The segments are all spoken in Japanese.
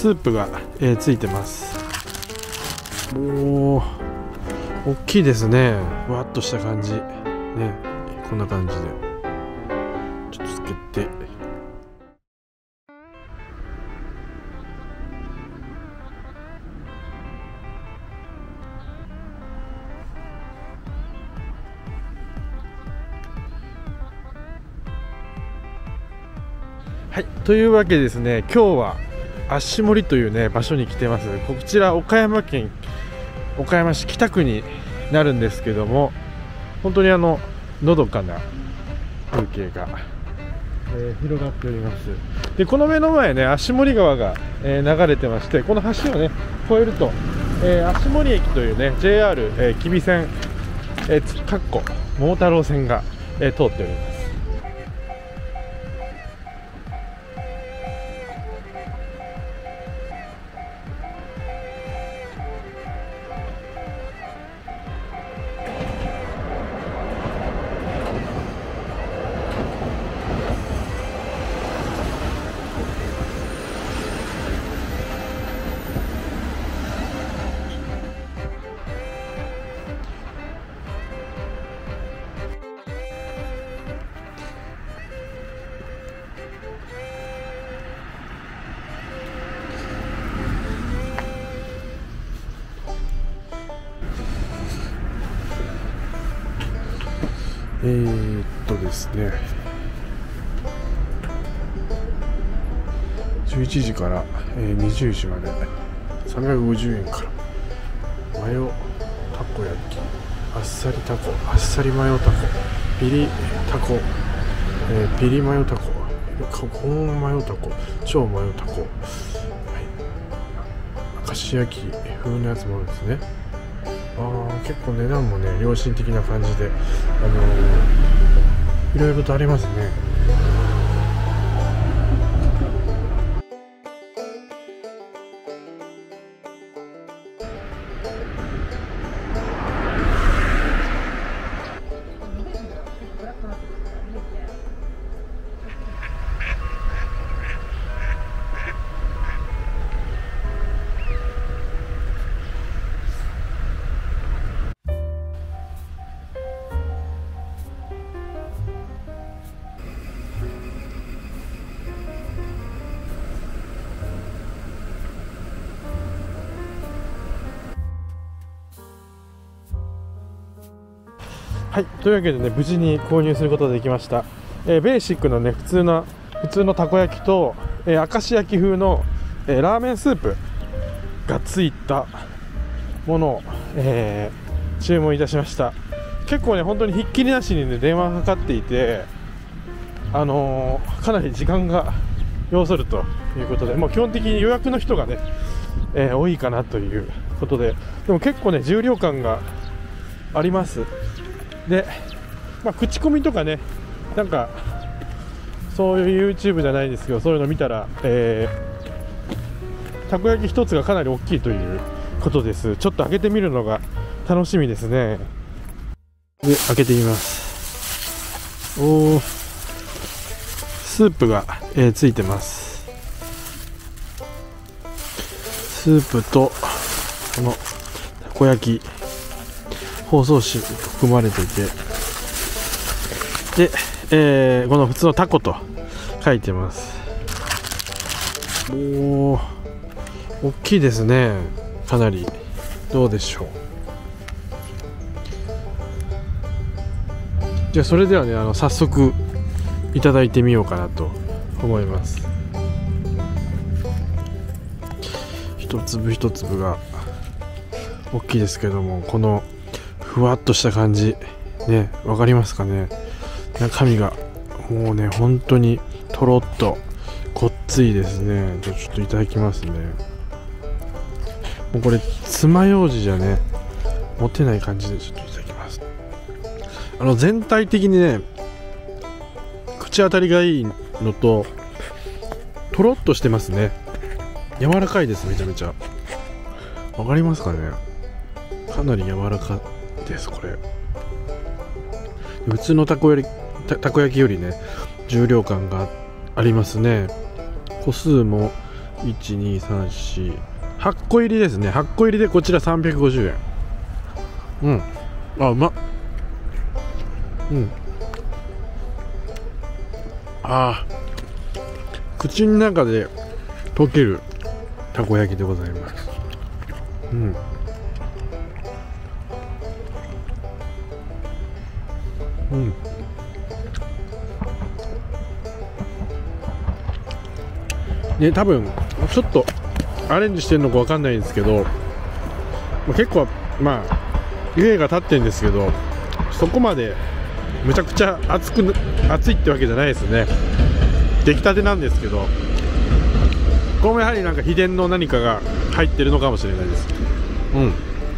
スープが、ついてます。おー、大きいですね。わっとした感じね、こんな感じでちょっとつけて、はい、というわけでですね、今日は足森というね場所に来てます。こちら岡山県岡山市北区になるんですけども、本当にのどかな風景が、広がっております。でこの目の前ね、足森川が、流れてまして、この橋をね越えると、足森駅というね JR、吉備線、桃太郎線が、通っております。ですね、11時から、20時まで350円から、マヨたこ焼き、あっさりたこ、あっさりマヨたこ、ピリたこ、ピリマヨたこ、コーンマヨたこ、超マヨたこ、はい、明石焼き風のやつもあるんですね。結構値段もね良心的な感じで、いろいろとありますね。はい、というわけでね、無事に購入することができました。ベーシックのね普通のたこ焼きと、明石焼き風の、ラーメンスープがついたものを、注文いたしました。結構ね本当にひっきりなしにね電話がかかっていて、かなり時間が要するということで、もう基本的に予約の人がね、多いかなということで、でも結構ね重量感があります。で、口コミとかね、なんかそういう YouTube じゃないですけど、そういうの見たら、たこ焼き一つがかなり大きいということです。ちょっと開けてみるのが楽しみですね。で開けてみます。おー、スープが、ついてます。スープとこのたこ焼き、包装紙含まれていて、で、この普通のタコと書いてます。おー、大きいですね、かなり。どうでしょう。じゃあそれではね、早速いただいてみようかなと思います。一粒一粒が大きいですけども、このふわっとした感じね、わかりますかね。中身がもうね本当にとろっとごっついですね。じゃあちょっといただきますね。もうこれ爪楊枝じゃね持てない感じでちょっといただきます。全体的にね口当たりがいいのと、とろっとしてますね。柔らかいです。めちゃめちゃわかりますかね。かなり柔らかいです。これ普通のたこ焼きよりね重量感がありますね。個数も 12348個入りですね。8個入りでこちら350円。うん、あ、うまっ。うん、あー、口の中で溶けるたこ焼きでございます。うん、うん、ね、多分ちょっとアレンジしてるのかわかんないんですけど、結構まあ湯気が立ってるんですけど、そこまでむちゃくちゃ熱いってわけじゃないですね。出来たてなんですけど、これもやはりなんか秘伝の何かが入ってるのかもしれないです。うん、うん、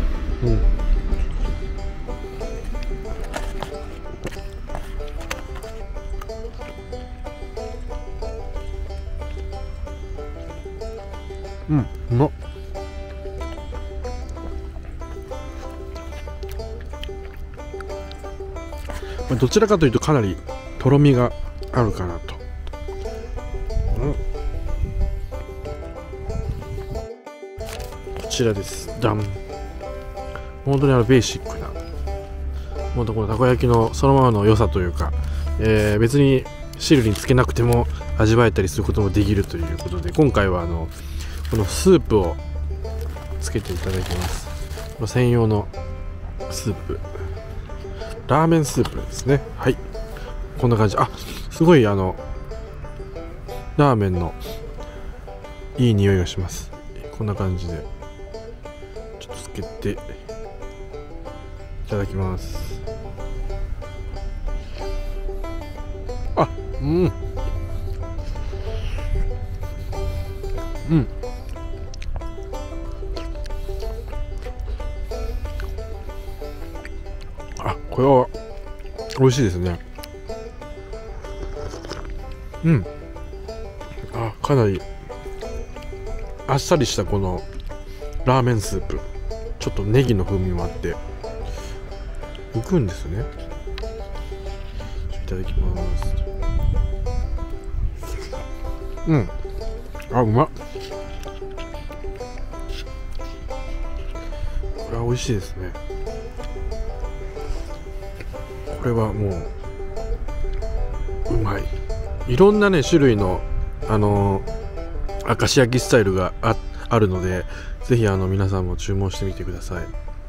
うん、うまっ。どちらかというとかなりとろみがあるかなと。うん、こちらです。ダン。本当にベーシックな、本当このたこ焼きのそのままの良さというか、別に汁につけなくても味わえたりすることもできるということで、今回はこのスープをつけていただきます。この専用のスープ、ラーメンスープですね。はい、こんな感じ。あ、すごいラーメンのいい匂いがします。こんな感じでちょっとつけていただきます。あ、うん、うん、あ、これは美味しいですね。うん、あ、かなりあっさりしたこのラーメンスープ、ちょっとネギの風味もあって浮くんですね。いただきます。うん、あ、うまっ。これは美味しいですね。これはもううまい。いろんなね種類の明石焼きスタイルがあるので、ぜひ皆さんも注文してみてください。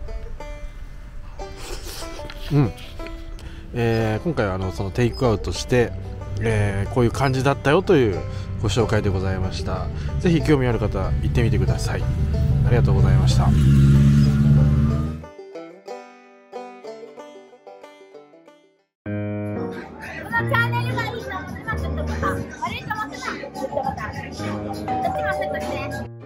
うん、今回はそのテイクアウトして、こういう感じだったよというご紹介でございました。ぜひ興味ある方行ってみてください。ありがとうございました。 このチャンネルがいいのを押しまくってボタン、悪いと思ってたらグッドボタン、どっちも押してくれね。